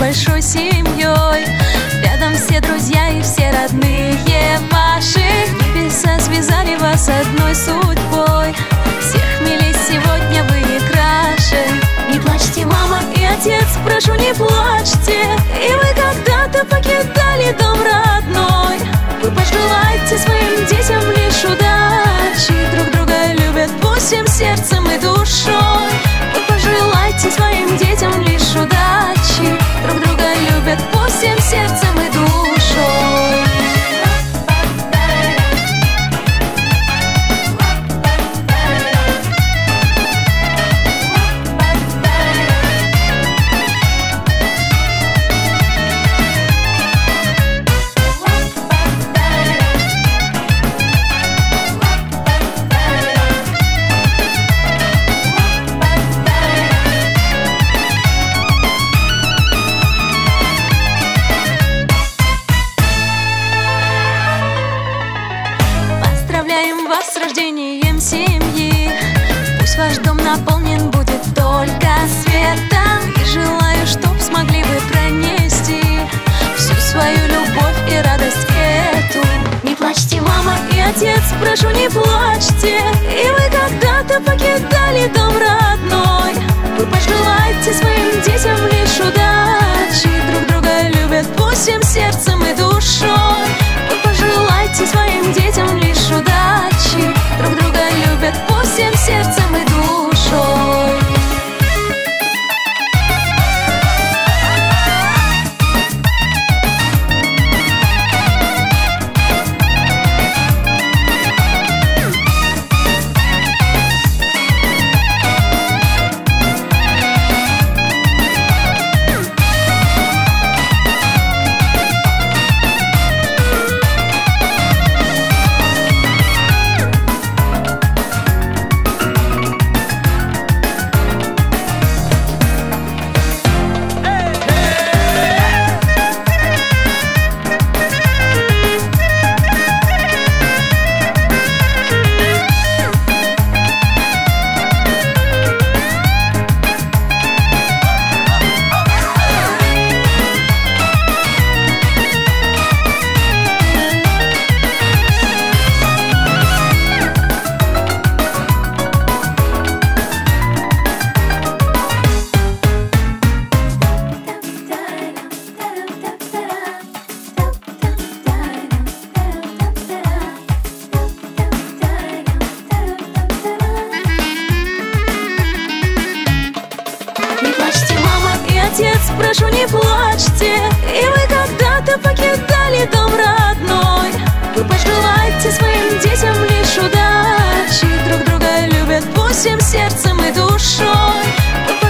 большой семьей. Рядом все друзья и все родные ваши. Небеса связали вас одной судьбой. Всех милей сегодня вы не краше. Не плачьте, мама и отец, прошу, не плачьте. И вы когда-то покидали дом родной. Вы пожелайте своим детям лишь удачи. Друг друга любят всем сердцем и душой. Вы пожелайте своим детям лишь удачи. Друг друга любят всем сердцем и душой. Поздравляем вас с рождением семьи. Пусть ваш дом наполнен будет только светом. И желаю, чтоб смогли вы пронести всю свою любовь и радость эту. Не плачьте, мама и отец, прошу, не плачьте. И вы когда-то покидали дом родной. Вы пожелайте своим детям лишь удачи. Друг друга любят всем сердцем и душой. Вы пожелайте своим детям лишь удачи. Друг друга любят всем сердцем и душой. Отец, прошу, не плачьте. И вы когда-то покидали дом родной. Вы пожелайте своим детям лишь удачи. Друг друга любят всем сердцем и душой. Вы